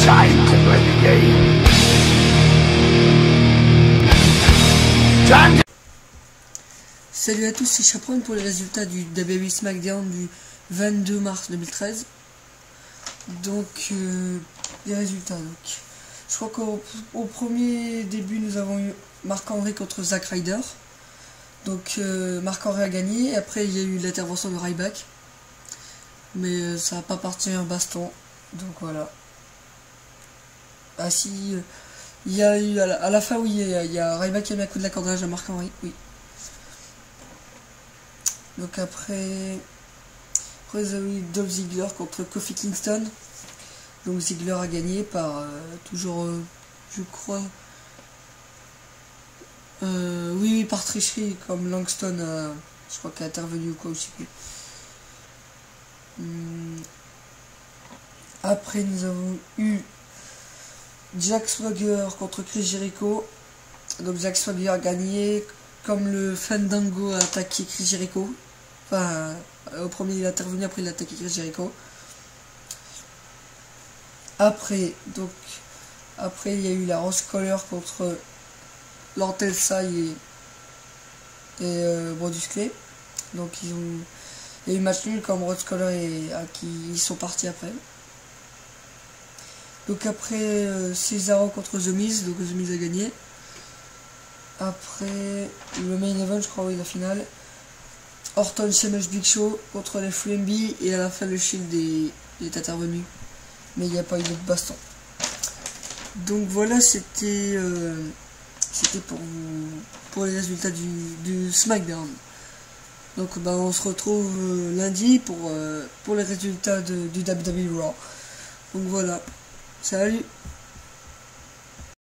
time to play the game. Time to... Salut à tous, c'est Chaperon pour les résultats du WWE SmackDown du 22 mars 2013. Donc, les résultats. Donc, je crois qu'au premier début, nous avons eu Marc-Henry contre Zack Ryder. Donc, Marc-Henry a gagné. Et après, il y a eu l'intervention de Ryback. Mais ça n'a pas parti en baston. Donc, voilà. Ah si, il y a eu à la fin, oui, il y a Ryback qui a mis un coup de la cordage à Marc-Henry, oui. Donc après ils ont eu Dolph Ziggler contre Kofi Kingston. Donc Ziggler a gagné par toujours, je crois, oui, par tricherie, comme Langston, je crois qu'il est intervenu ou quoi, je sais plus. Après nous avons eu Jack Swagger contre Chris Jericho. Donc Jack Swagger a gagné, comme le Fandango a attaqué Chris Jericho. Enfin, au premier il est intervenu, après il a attaqué Chris Jericho. Après il y a eu la Rose Collar contre Lortel-Sai et Brodus-Clay. Donc il y a eu match nul comme Rose Collar et à qui ils sont partis après. Donc après Cesaro contre The Miz, donc The Miz a gagné. Après le main event, je crois, oui, la finale. Orton, Sheamus, Big Show contre les FreeMB, et à la fin le Shield est intervenu, mais il n'y a pas eu de baston. Donc voilà, c'était pour les résultats du SmackDown. Donc on se retrouve lundi pour les résultats du WWE Raw. Donc voilà, salut.